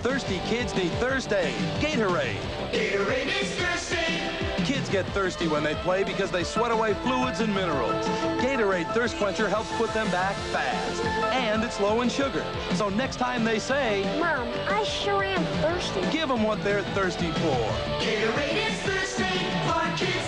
Thirsty kids need Thursday. Gatorade. Gatorade is thirsty. Kids get thirsty when they play because they sweat away fluids and minerals. Gatorade Thirst Quencher helps put them back fast. And it's low in sugar. So next time they say, Mom, I sure am thirsty. give them what they're thirsty for. Gatorade is thirsty for kids.